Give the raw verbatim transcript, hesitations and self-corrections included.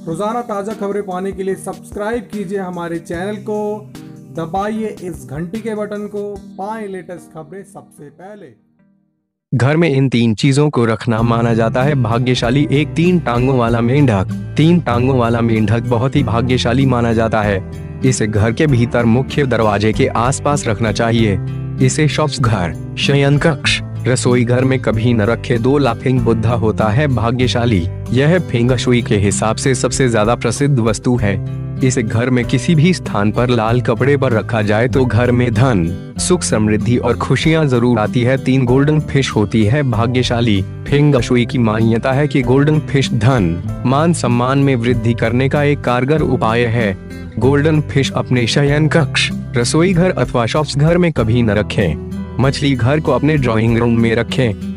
रोजाना ताज़ा खबरें पाने के लिए सब्सक्राइब कीजिए हमारे चैनल को, दबाइए इस घंटी के बटन को, पाएं लेटेस्ट खबरें सबसे पहले। घर में इन तीन चीजों को रखना माना जाता है भाग्यशाली। एक, तीन टांगों वाला मेंढक। तीन टांगों वाला मेंढक बहुत ही भाग्यशाली माना जाता है। इसे घर के भीतर मुख्य दरवाजे के आसपास रखना चाहिए। इसे शॉप्स घर, शयन कक्ष, रसोई घर में कभी न रखे। दो, लाफिंग बुद्धा होता है भाग्यशाली। यह फेंग शुई के हिसाब से सबसे ज्यादा प्रसिद्ध वस्तु है। इसे घर में किसी भी स्थान पर लाल कपड़े पर रखा जाए तो घर में धन, सुख, समृद्धि और खुशियां जरूर आती है। तीन, गोल्डन फिश होती है भाग्यशाली। फेंग शुई की मान्यता है कि गोल्डन फिश धन, मान सम्मान में वृद्धि करने का एक कारगर उपाय है। गोल्डन फिश अपने शयन कक्ष, रसोई घर अथवा शॉप्स घर में कभी न रखें। मछली घर को अपने ड्राइंग रूम में रखें।